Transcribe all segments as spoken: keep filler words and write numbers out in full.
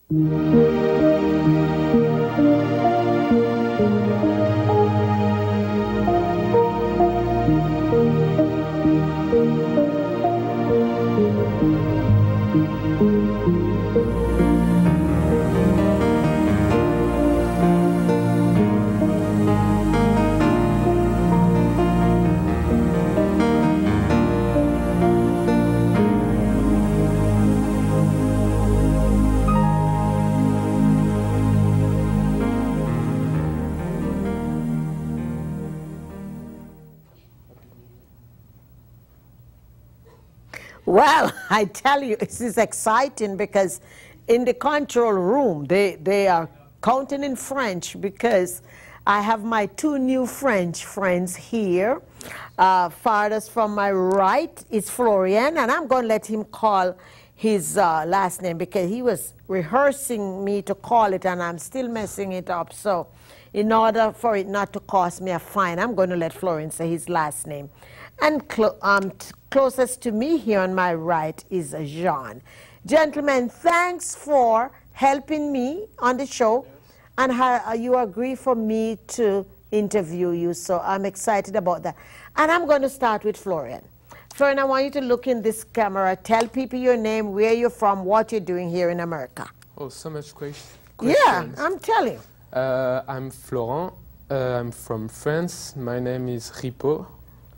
Well, I tell you, this is exciting because in the control room, they, they are counting in French because I have my two new French friends here. Uh, farthest from my right is Florian, and I'm going to let him call his uh, last name because he was rehearsing me to call it and I'm still messing it up. So in order for it not to cost me a fine, I'm going to let Florian say his last name. And clo um, closest to me here on my right is Jean. Gentlemen, thanks for helping me on the show, and how you agree for me to interview you, so I'm excited about that. And I'm going to start with Florian. Florian, I want you to look in this camera, tell people your name, where you're from, what you're doing here in America. Oh, so much questions. Yeah, I'm telling you. Uh, I'm Florent. Uh, I'm from France. My name is Ripaud.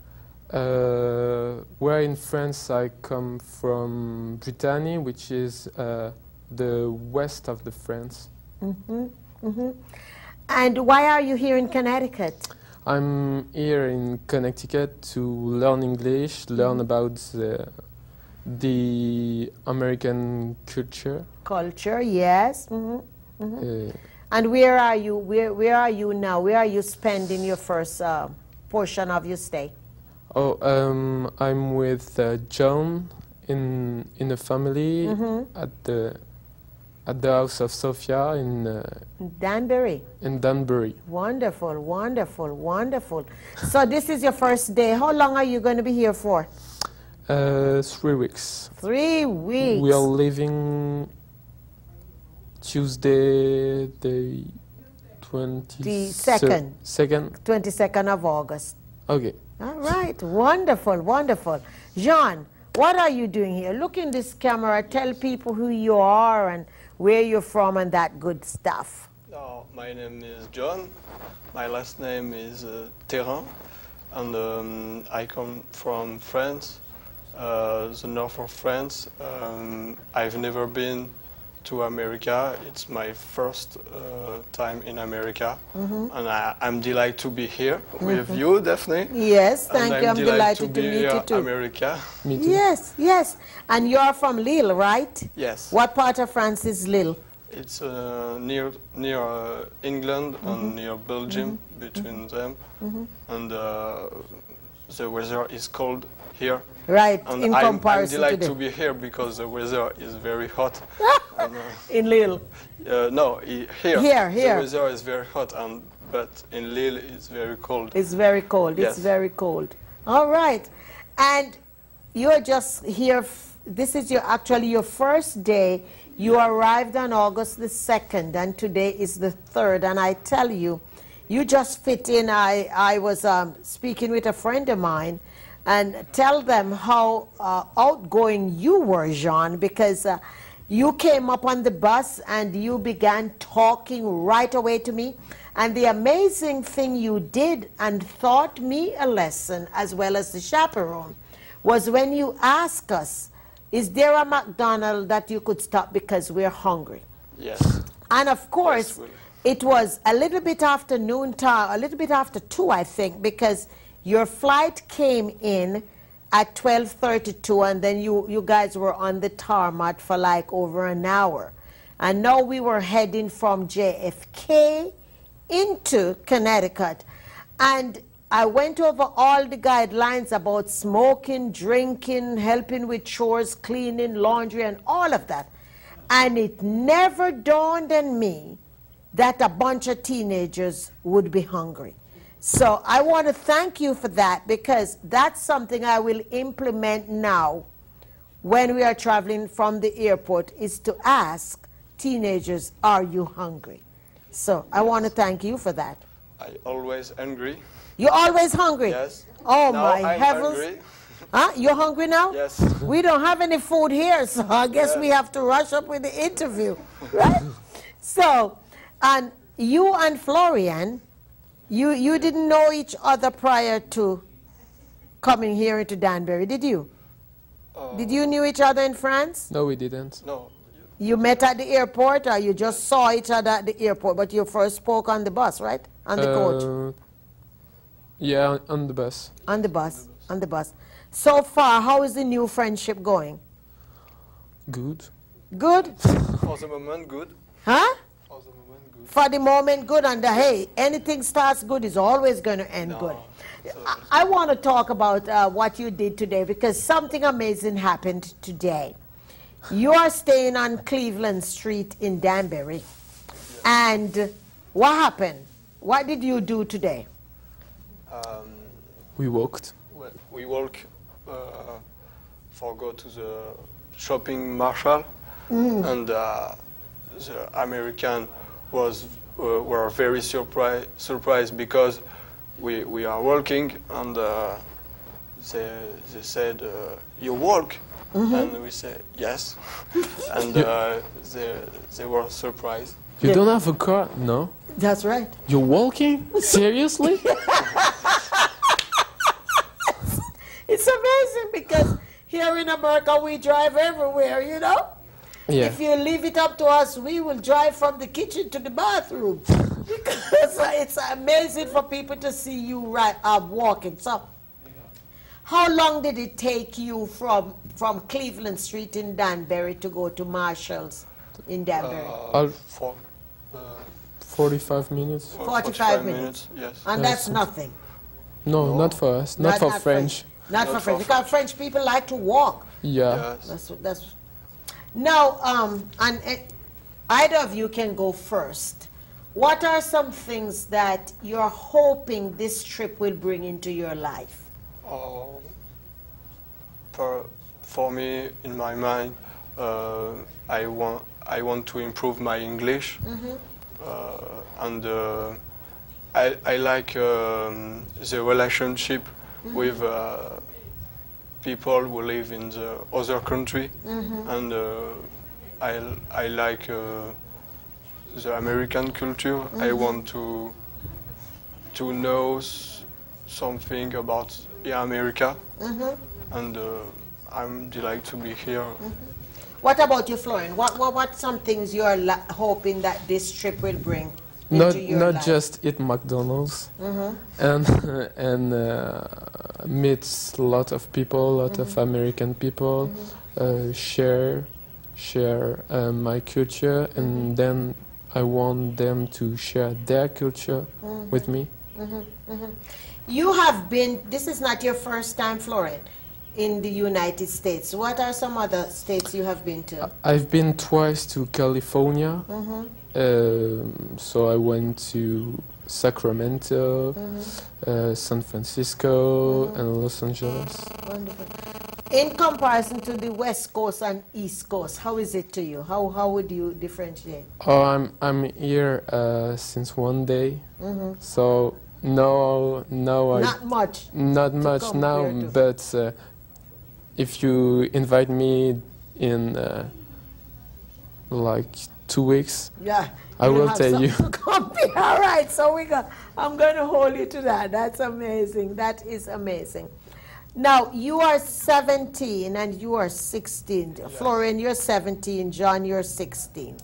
Uh, where in France I come from Brittany, which is uh, the west of the France. Mm-hmm, mm-hmm. And why are you here in Connecticut? I'm here in Connecticut to learn English, learn about the, the American culture. Culture, yes. Mm-hmm, mm-hmm. Uh, and where are you? Where Where are you now? Where are you spending your first uh, portion of your stay? Oh, um, I'm with uh, John in in a family mm-hmm. at the at the house of Sophia in uh, Danbury. In Danbury. Wonderful, wonderful, wonderful. So this is your first day. How long are you going to be here for? Uh, three weeks. Three weeks. We are leaving Tuesday, the twenty-second. Second. Twenty-second of August. Okay. All right, wonderful, wonderful. Jean, what are you doing here? Look in this camera, tell people who you are and where you're from and that good stuff. Oh, my name is John. My last name is uh, Terrain, and um, I come from France, uh, the north of France. Um, I've never been to America. It's my first uh, time in America, mm-hmm. and I, I'm delighted to be here mm-hmm. with you, Daphne. Yes, thank and you. I'm, I'm delighted, delighted to, to be meet you too. America. Me too. Yes, yes. And you're from Lille, right? Yes. What part of France is Lille? It's uh, near near uh, England mm-hmm. and near Belgium, mm-hmm. between mm-hmm. them, mm-hmm. and uh, the weather is cold here. Right, and in I'm, comparison I'm delighted to, to be here because the weather is very hot. and, uh, in Lille? Uh, no, here. Here, here. The weather is very hot, and but in Lille it's very cold. It's very cold. Yes. It's very cold. All right, and you're just here. F this is your actually your first day. You yeah. arrived on August the second, and today is the third. And I tell you, you just fit in. I I was um, speaking with a friend of mine. And tell them how uh, outgoing you were, Jean, because uh, you came up on the bus and you began talking right away to me. And the amazing thing you did and taught me a lesson, as well as the chaperone, was when you asked us, is there a McDonald's that you could stop because we're hungry? Yes. And of course, yes, really. It was a little bit after noon time, a little bit after two, I think, because your flight came in at twelve thirty-two, and then you, you guys were on the tarmac for like over an hour. And now we were heading from J F K into Connecticut. And I went over all the guidelines about smoking, drinking, helping with chores, cleaning, laundry, and all of that. And it never dawned on me that a bunch of teenagers would be hungry. So I want to thank you for that, because that's something I will implement now when we are traveling from the airport, is to ask teenagers, are you hungry? So I want to thank you for that. I always hungry. You're always hungry? Yes. Oh Now my I'm heavens. hungry. Huh? You're hungry now? Yes. We don't have any food here, so I guess Yeah. we have to rush up with the interview, right? So, and you and Florian, you, you didn't know each other prior to coming here into Danbury, did you? Uh, Did you knew each other in France? No, we didn't. No. You met at the airport, or you just saw each other at the airport, but you first spoke on the bus, right? On the coach? Uh, yeah, on- on the bus. On the bus, on the bus. So far, how is the new friendship going? Good. Good? For the moment, good. Huh? For the moment, good. For the moment, good, and the, hey, anything starts good is always going to end No, good. so- I, I want to talk about uh, what you did today, because something amazing happened today. You are staying on Cleveland Street in Danbury, and what happened? What did you do today? Um, We walked. we- we walk uh, for go to the shopping Marshall, and uh, the American was uh, were very surprised surprised because we we are walking, and uh, they they said uh, you walk, and we say yes, and uh, they they were surprised. You Yeah. don't have a car? No. That's right. You're walking? Seriously? It's amazing because here in America we drive everywhere, you know? Yeah. If you leave it up to us, we will drive from the kitchen to the bathroom. Because it's amazing for people to see you right, uh, walking. So, how long did it take you from, from Cleveland Street in Danbury to go to Marshall's in Danbury? Uh, I'll- for uh, forty-five minutes? for forty-five minutes. Yes. And Yes. that's nothing. No, No. not for us. Not, for French. Not, Not for for French. Because French people like to walk. Yeah. Yes. That's what, that's. Now, um, and uh, either of you can go first. What are some things that you're hoping this trip will bring into your life? Uh, for for me, in my mind, uh, I want I want to improve my English, uh, and uh, I I like um, the relationship with uh, people who live in the other country, and uh, I I like uh, the American culture. I want to to know s- something about yeah, America, and uh, I'm delighted to be here. What about you, Florian? What, what, what some things you're la- hoping that this trip will bring into Not your not life? just eat McDonald's and and uh, meet a lot of people, a lot of American people, uh, share share uh, my culture, and then I want them to share their culture with me. You have been, this is not your first time, Florian, in the United States. What are some other states you have been to? I've been twice to California. Um, so I went to Sacramento, uh, San Francisco, and Los Angeles. Wonderful. In comparison to the West Coast and East Coast, how is it to you? How, how would you differentiate? Oh, I'm I'm here uh, since one day, so no, no, I Not much. not much now. compare to. But uh, if you invite me in uh, like two weeks, Yeah. I you will have tell you. something to compare. All right, so we got, I'm going to hold you to that. That's amazing. That is amazing. Now, you are seventeen and you are sixteen. Florian, you're seventeen. John, you're sixteen.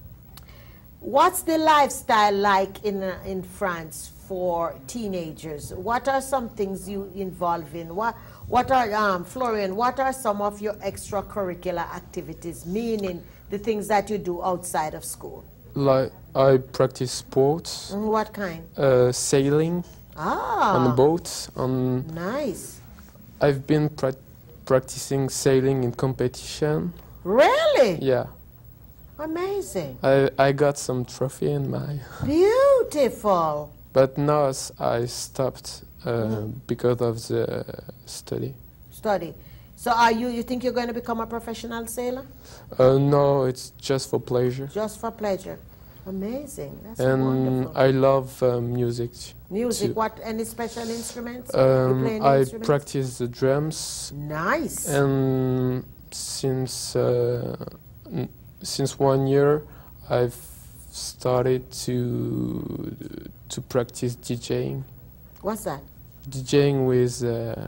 What's the lifestyle like in, uh, in France for teenagers? What are some things you involve in? What, what are, um, Florian, what are some of your extracurricular activities, meaning the things that you do outside of school? Like I practice sports, Mm, what kind? uh, sailing Ah, on boats. On nice. I've been pra- practicing sailing in competition. Really? Yeah, Amazing. I I got some trophy in my. Beautiful. But now s- I stopped uh, because of the study. Study. So are you, you think you're going to become a professional sailor? Uh, no, it's just for pleasure. Just for pleasure. Amazing. That's And wonderful. I love uh, music. Music, too. what, any special instruments? you Um, play any I instruments? practice the drums, Nice. and since uh, n- since one year, I've started to to practice DJing. What's that? DJing with uh,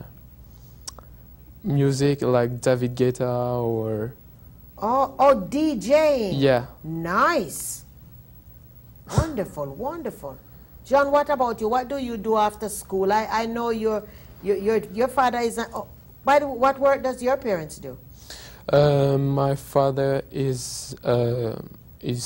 music like David Guetta or Oh, oh, DJing. yeah. Nice. Wonderful, wonderful. John, what about you? What do you do after school? I, I know your, your, your, your father is, a, oh, by the way, what work does your parents do? Uh, my father is uh, he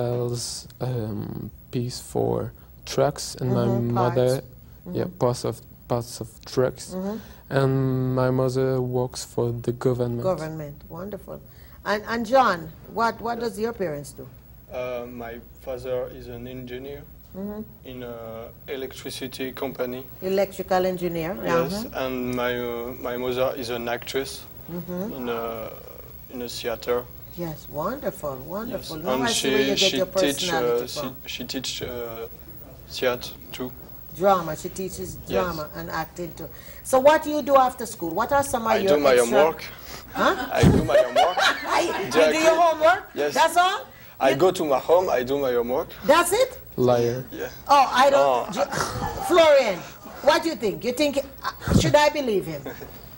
sells um, piece for trucks, and my Mhm, mother, parts. yeah, parts of parts of trucks, Mhm. and my mother works for the government. Government, wonderful. And, and John, what, what does your parents do? Uh, my father is an engineer Mhm. in an electricity company. Electrical engineer. Yes, uh-huh. and my uh, my mother is an actress Mhm. in a in a theater. Yes, wonderful, Yes, wonderful. Now and I see where you she get she your teach personality uh, she, from. she teach uh, theater too. Drama, she teaches Yes. drama and acting too. So what do you do after school? What are some of I your do my extra... homework. Huh? I do my homework. I, you do Directly. your homework? Yes. That's all? I You- go to my home. I do my homework. That's it? Liar. Yeah. Oh, I don't... Oh, Ju- Florian, what do you think? You think... Uh, should I believe him?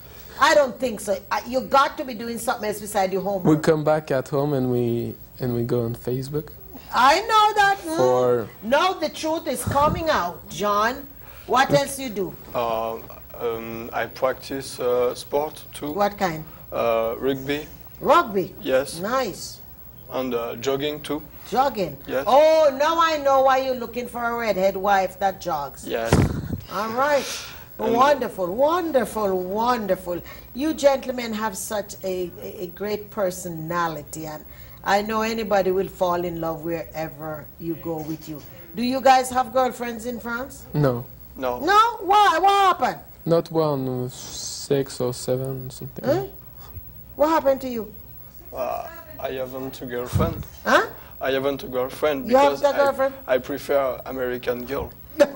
I don't think so. Uh, you got to be doing something else beside your We homework. come back at home and we and we go on Facebook. I know that. mm. For- Now the truth is coming out, John. What else you do? Uh, um, I practice uh, sport too. What kind? Uh, rugby. Rugby. Yes. Nice. And uh, jogging too. Jogging. Yes. Oh, now I know why you're looking for a redhead wife that jogs. Yes. All right. And- Wonderful, wonderful, wonderful. You gentlemen have such a, a, a great personality, and I know anybody will fall in love wherever you go with you. Do you guys have girlfriends in France? No, No. No? Why? What happened? not one, uh, six or seven, something. Huh? What happened to you? Uh, I haven't a girlfriend. Huh? I haven't a girlfriend You because haven't a girlfriend? I, I prefer American girl.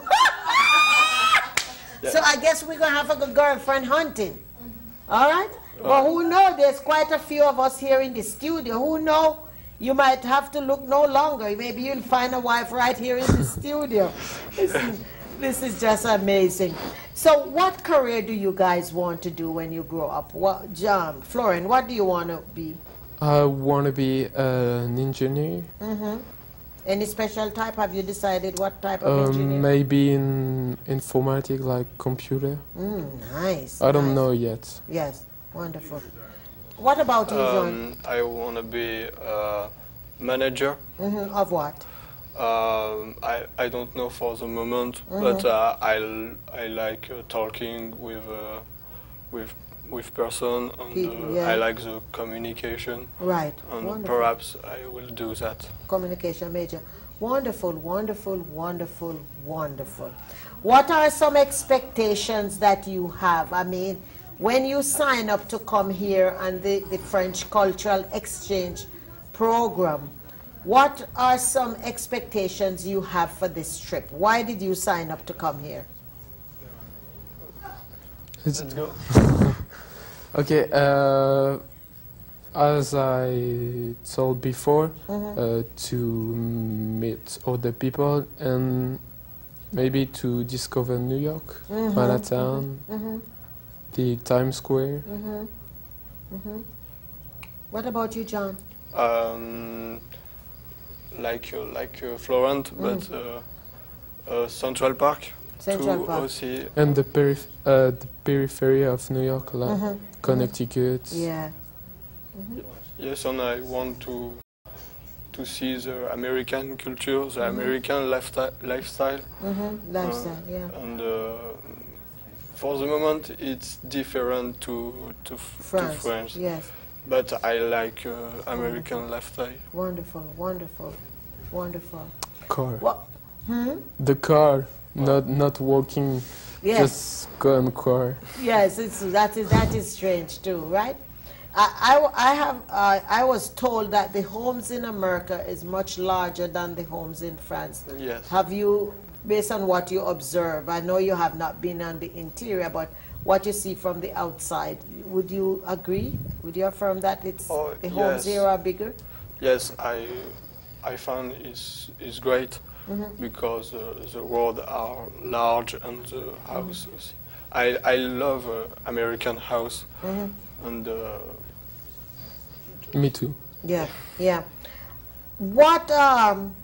So I guess we're going to have a good girlfriend hunting. All right? But who knows? There's quite a few of us here in the studio. Who know? You might have to look no longer. Maybe you'll find a wife right here in the studio. This is, this is just amazing. So what career do you guys want to do when you grow up? What, John, Florian, what do you want to be? I want to be uh, an engineer. Mm-hmm. Any special type? Have you decided what type of Um, engineer? maybe in informatics, like computer. Mm, nice. I don't nice. know yet. Yes, wonderful. What about you, John? Um, I want to be a manager. Mm-hmm. Of what? Um, I, I don't know for the moment, but uh, I, l- I like uh, talking with uh, with with person, and People, uh, yeah. I like the communication, Right. and Wonderful. perhaps I will do that. Communication major. Wonderful, wonderful, wonderful, wonderful. What are some expectations that you have? I mean, when you sign up to come here and the, the French Cultural Exchange Program, what are some expectations you have for this trip? Why did you sign up to come here? It's, Let's go. okay, uh, as I told before, uh, to meet other people and maybe to discover New York, Manhattan, Mm-hmm. the Times Square. Mm-hmm. Mm-hmm. What about you, John? Um, like uh, like uh, Florent, but uh, uh, Central Park. Central to Park. also And the, periph- uh, the periphery of New York, like Mhm. Connecticut. Yeah. yes, and I want to to see the American culture, the American lifestyle, lifestyle, Mm-hmm. Lifestyle, yeah. and uh, for the moment it's different to to, f- to France. France. Yes. But I like uh, American lifestyle. Wonderful, wonderful, wonderful. Car. What? Hmm? The car, not not walking Yes. Just go and cry. Yes, it's, that, is, that is strange too, right? I, I, I have, uh, I was told that the homes in America is much larger than the homes in France. Yes. Have you, based on what you observe, I know you have not been on the interior, but what you see from the outside, would you agree? Would you affirm that it's, Oh, the homes yes. here are bigger? Yes, I, I found it's, it's great Mm-hmm. because uh, the roads are large and the houses. I, I love uh, American house Mm-hmm. and uh, Me too. Yeah, yeah. What, um,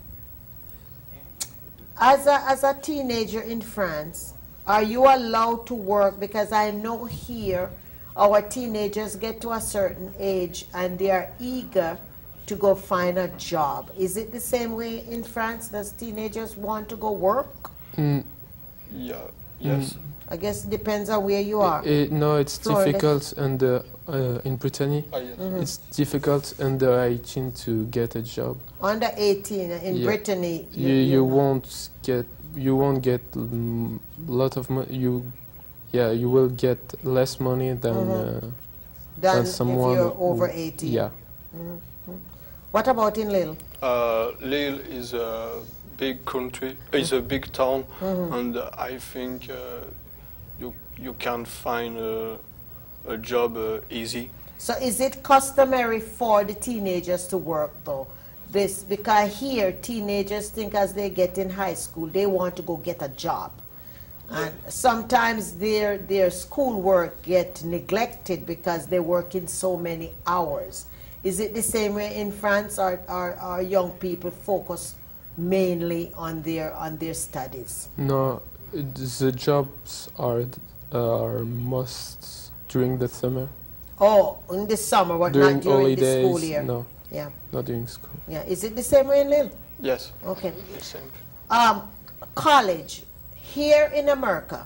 as a, as a teenager in France, are you allowed to work? Because I know here our teenagers get to a certain age and they are eager to go find a job. Is it the same way in France? Does teenagers want to go work? Mm, yeah, yes. I guess it depends on where you are. it, no, it's Florida. difficult and uh, uh, in Brittany. Ah, yes. It's difficult under eighteen to get a job. Under eighteen in Yeah. Brittany, You you won't get you won't get a lot of money. You yeah you will get less money than uh, than than if someone you're who- over eighteen. Yeah. What about in Lille? Uh, Lille is a big country, is a big town, and I think uh, you you can find a, a job uh, easy. So is it customary for the teenagers to work though? This, because here teenagers think as they get in high school, they want to go get a job. And sometimes their, their schoolwork get neglected because they work in so many hours. Is it the same way in France, or are, are young people focus mainly on their, on their studies? No, it- the jobs are are most during the summer. Oh, in the summer, but During not during the holidays, school year? no, Yeah, not during school. yeah. Is it the same way in Lille? Yes, Okay. the same. Um, college, here in America,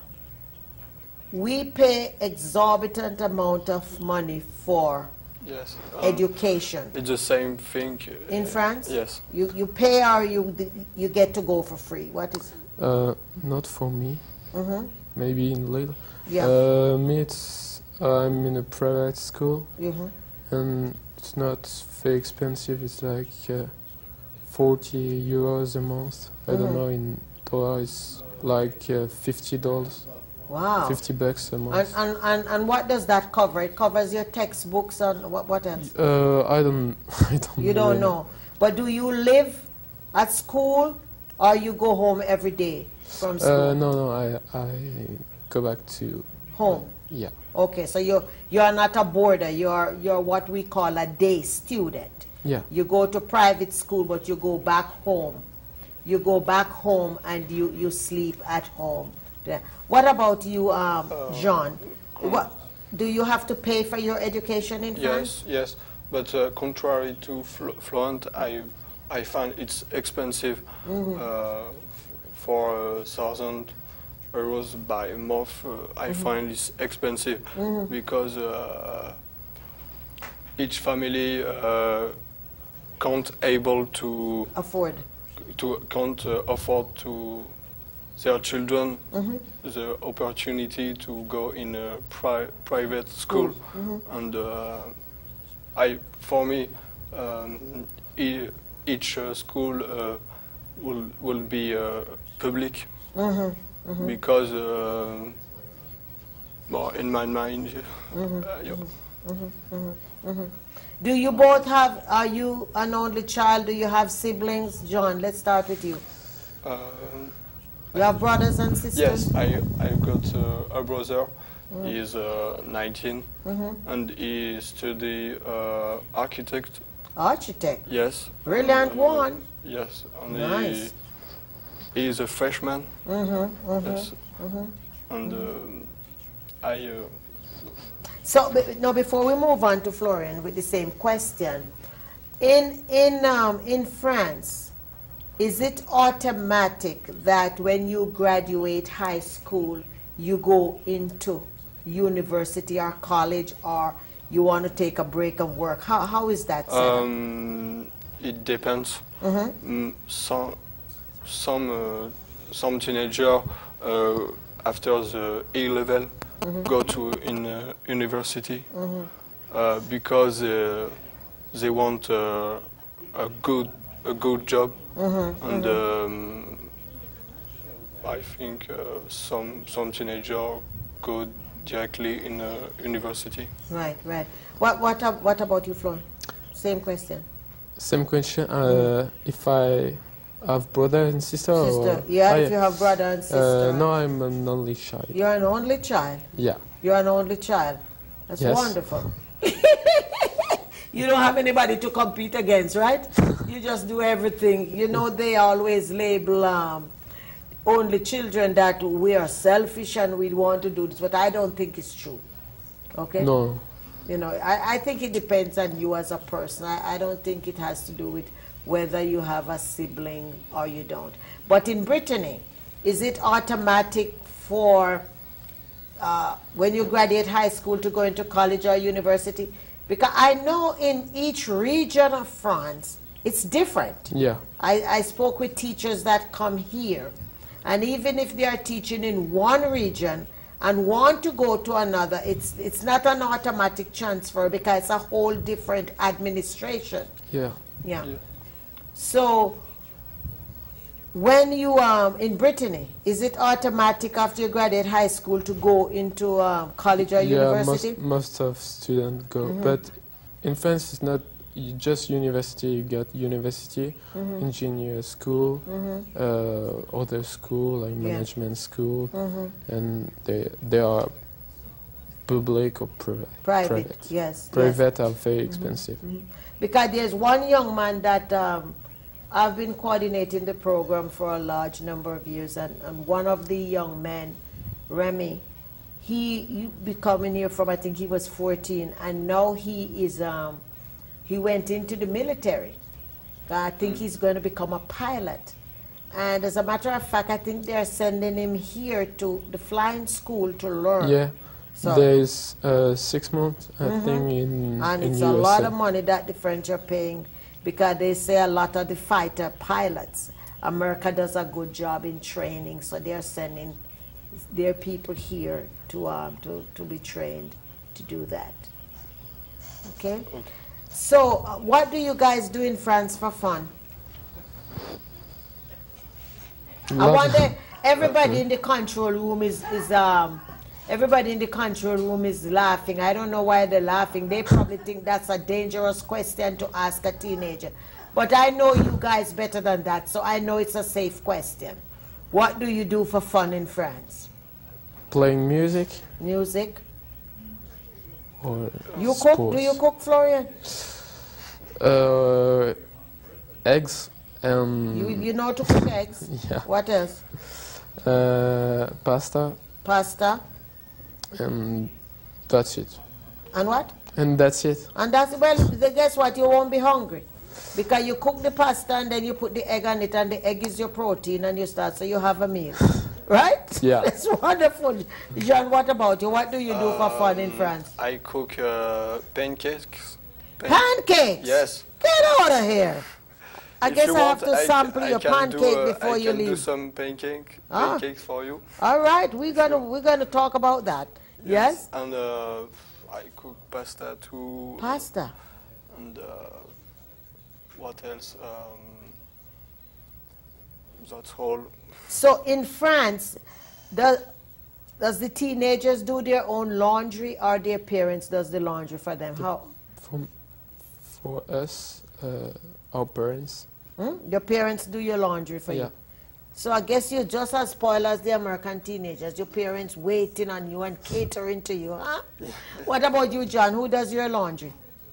we pay exorbitant amount of money for Yes. Um, education. It's the same thing. uh, In France? Yes. You, you pay or you, you get to go for free? What is, Uh, not for me. mm-hmm, Maybe in Lille. yeah, Uh, me, it's I'm in a private school, mm-hmm. and it's not very expensive. It's like uh, forty euros a month. I Mhm. don't know in dollars. It's like uh, fifty dollars, Wow. fifty bucks a And, month. and, and, and what does that cover? It covers your textbooks and what, what else? Uh, I don't. I don't. You don't really. know. But do you live at school or you go home every day from school? Uh, no, no. I I go back to Home. yeah. Okay, so you're, you're not a boarder. You're, you're what we call a day student. Yeah. You go to private school, but you go back home. You go back home and you, you sleep at home. Yeah. What about you, um, Jean? What, do you have to pay for your education in France? Yes, yes. But uh, contrary to Fl- Florent, I I find it's expensive uh, for a thousand euros by month. Uh, I find it's expensive because uh, each family uh, can't able to Afford. to can't uh, afford to their children the opportunity to go in a pri- private school, and uh, I for me um, e- each uh, school uh, will will be uh, public because uh, well, in my mind uh, yeah. Do you both have, are you an only child? Do you have siblings? John, let's start with you. Uh, You have brothers and sisters? Yes, I I got uh, a brother. He's uh, nineteen, and he study uh, architect. Architect. Yes. Brilliant And, one. Yes, and Nice. he, he is a freshman. Mm-hmm, mm-hmm. Yes. And um, I. Uh, So be- now, before we move on to Florian with the same question, in in um, in France, is it automatic that when you graduate high school, you go into university or college, or you want to take a break and work? How how is that set up? um, it depends. Mm, some some uh, some teenager uh, after the A level, mm-hmm. go to in uh, university mm-hmm. uh, because uh, they want uh, a good a good job, mm-hmm. and mm-hmm. Um, I think uh, some some teenager go directly in uh, university. Right, right. What what what about you, Flor? Same question. Same question. Uh, mm. If I have brother and sister? Sister, or? yeah, oh, if yeah. you have brother and sister. Uh, no, I'm an only child. You're an only child? Yeah. You're an only child. That's yes. wonderful. You don't have anybody to compete against, right? You just do everything. You know, they always label um, only children that we are selfish and we want to do this, but I don't think it's true. Okay? No. You know, I, I think it depends on you as a person. I, I don't think it has to do with whether you have a sibling or you don't. But in Brittany, is it automatic for uh, when you graduate high school to go into college or university? Because I know in each region of France, it's different. Yeah. I, I spoke with teachers that come here, and even if they are teaching in one region and want to go to another, it's, it's not an automatic transfer because it's a whole different administration. Yeah. Yeah. yeah. So, when you um in Brittany, is it automatic after you graduate high school to go into um, college or yeah, university? most, most of students go, mm-hmm. but in France it's not just university. You got university, mm-hmm. engineer school, mm-hmm. uh, other school like yeah. management school, mm-hmm. and they they are public or private. Private, private. yes. Private yes. are very mm-hmm. expensive. Mm-hmm. Because there's one young man that um, I've been coordinating the program for a large number of years, and, and one of the young men, Remy, he you be coming here from, I think he was fourteen, and now he is um, he went into the military. I think he's going to become a pilot. And as a matter of fact, I think they're sending him here to the flying school to learn. Yeah. So there is uh, six months, I mm-hmm. think, in and in it's U S A. a lot of money that the French are paying, because they say a lot of the fighter pilots, America does a good job in training, so they're sending their people here to um, to to be trained to do that. Okay. okay. So, uh, what do you guys do in France for fun? I wonder. Everybody in the control room is is um. Everybody in the control room is laughing. I don't know why they're laughing. They probably think that's a dangerous question to ask a teenager. But I know you guys better than that, so I know it's a safe question. What do you do for fun in France? Playing music. Music? Or you sports. cook? Do you cook, Florian? Uh, eggs and... You, you know to cook eggs? Yeah. What else? Uh, pasta. Pasta? And that's it. And what? And that's it. And that's, well, guess what? You won't be hungry. Because you cook the pasta and then you put the egg on it, and the egg is your protein, and you start, so you have a meal. Right? Yeah. It's wonderful. Jean, what about you? What do you do for fun in France? I cook uh, pancakes. Pan pancakes? Yes. Get out of here. I if guess I want, have to I sample I your pancake do, uh, before I you leave. I can do leave. some pancake, ah. pancakes for you. All right, we're gonna we're gonna talk about that. Yes. yes? And uh, I cook pasta too. Pasta. And uh, what else? Um, that's all. So in France, does does the teenagers do their own laundry, or their parents does the laundry for them? How? For, for us, uh, our parents. Hmm? Your parents do your laundry for yeah. you. So I guess you're just as spoiled as the American teenagers. Your parents waiting on you and catering to you, huh? What about you, John? Who does your laundry?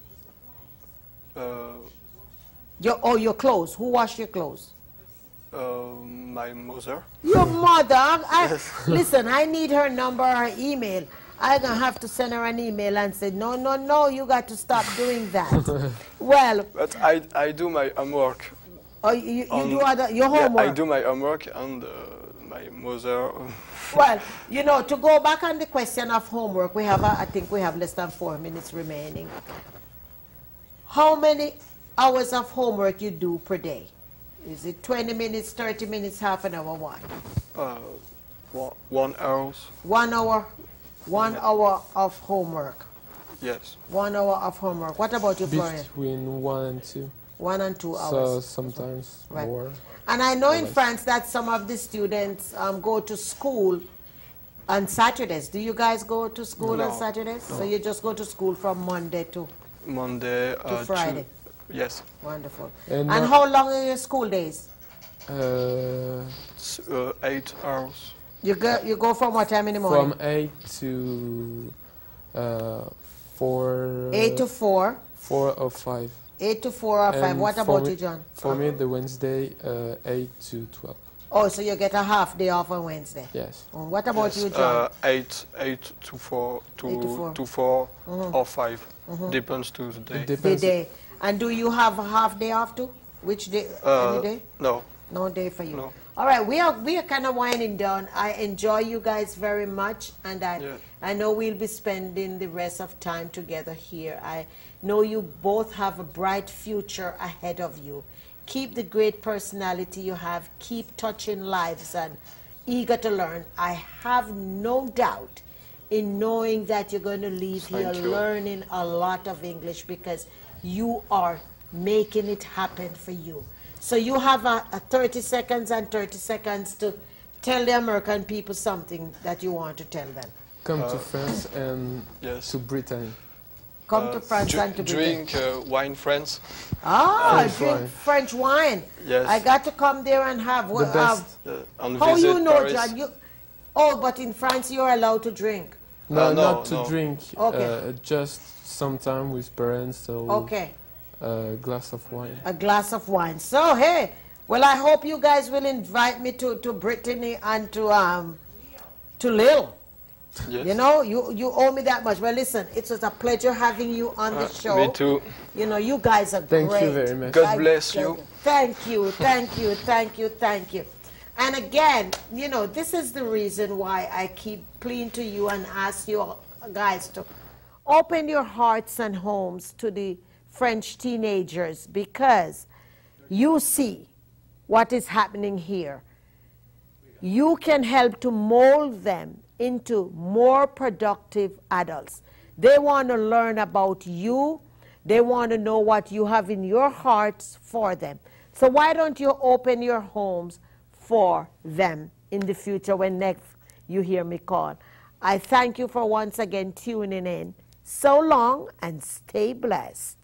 Uh, your, oh, your clothes. Who wash your clothes? Uh, my mother. Your mother? I, yes. Listen, I need her number or her email. I'm going to have to send her an email and say, no, no, no, you got to stop doing that. Well. But I, I do my homework. Oh, you, you do other, your homework? Yeah, I do my homework, and uh, my mother... Well, you know, to go back on the question of homework, we have, a, I think we have less than four minutes remaining. How many hours of homework you do per day? Is it twenty minutes, thirty minutes, half an hour, what? Uh, one, one hour. One hour, one hour of homework. Yes. One hour of homework. What about you, Florian? Between one and two. One and two hours. So sometimes Right. more. And I know in less. France that some of the students um, go to school on Saturdays. Do you guys go to school No. on Saturdays? No. So you just go to school from Monday to Monday uh, Friday. To, yes. Wonderful. And And not- how long are your school days? Uh, It's, uh, eight hours. You go you go from what time in the morning? from eight to uh, four. Eight to four. four or five. Eight to four or five. And What for about me- you, John? For me, the Wednesday, uh, eight to twelve. Oh, so you get a half day off on Wednesday. Yes. Oh, what about Yes, you, John? Uh, eight, eight to four, to, Eight to four. to four or five. Depends to the day. It the depends. day. And do you have a half day off too? Which day? Uh, Any day? No. No day for you. No. All right, we are we are kind of winding down. I enjoy you guys very much, and I Yeah. I know we'll be spending the rest of time together here. I know you both have a bright future ahead of you. Keep the great personality you have. Keep touching lives and eager to learn. I have no doubt in knowing that you're going to leave Thank here you. learning a lot of English because you are making it happen for you. So you have a, a thirty seconds and thirty seconds to tell the American people something that you want to tell them. Come to France and Yes. to Britain. Come Uh, to France dr- and to Britain. drink uh, wine, friends. Ah, French drink wine. French wine. Yes. I got to come there and have. The well, best. Uh, and how visit you know, Paris. John? You, oh, but in France you're allowed to drink. No, Uh, no, not to no. drink. Okay. Uh, just sometime with parents. So Okay. a glass of wine. A glass of wine. So hey, well, I hope you guys will invite me to to Brittany and to um to Lille. Yes. You know, you you owe me that much. Well, listen, it was a pleasure having you on the Uh, show. Me too. You know, you guys are Thank you great. very much. God I- bless you. Thank you, thank you, thank you, thank you. And again, you know, this is the reason why I keep pleading to you and ask you guys to open your hearts and homes to the French teenagers, because you see what is happening here. You can help to mold them into more productive adults. They want to learn about you. They want to know what you have in your hearts for them. So why don't you open your homes for them in the future when next you hear me call? I thank you for once again tuning in. So long and stay blessed.